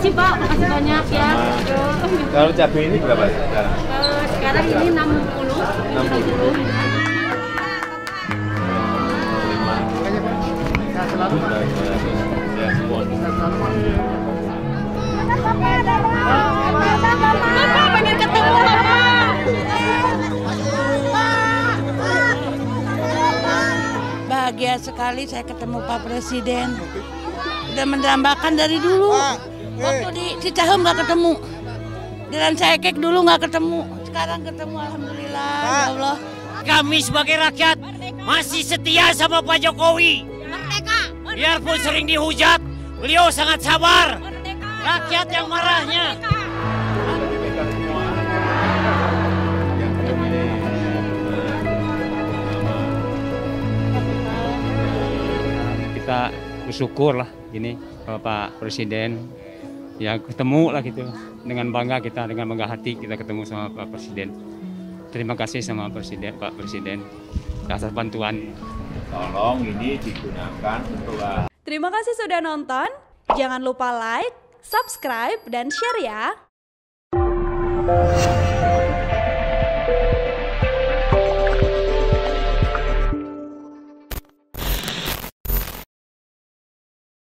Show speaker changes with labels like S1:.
S1: kasih Pak, makasih banyak ya.
S2: Kalau cabai ini berapa sekarang?
S1: Sekarang ini 60. 60. Bapak pengen ketemu Bapak.
S3: Bahagia sekali saya ketemu Pak Presiden. Udah mendambakan dari dulu. Waktu di Cicahem nggak ketemu. Di Rancaikek dulu nggak ketemu. Sekarang ketemu, alhamdulillah. Ya Allah.
S4: Kami sebagai rakyat masih setia sama Pak Jokowi. Biarpun sering dihujat, beliau sangat sabar. Rakyat yang marahnya.
S5: Kita bersyukur lah gini Pak Presiden ya ketemu lah gitu dengan bangga kita, dengan bangga hati kita ketemu sama Pak Presiden. Terima kasih sama Presiden, Pak Presiden atas bantuan.
S2: Tolong ini digunakan untuk
S6: Terima kasih sudah nonton. Jangan lupa like, subscribe, dan share ya.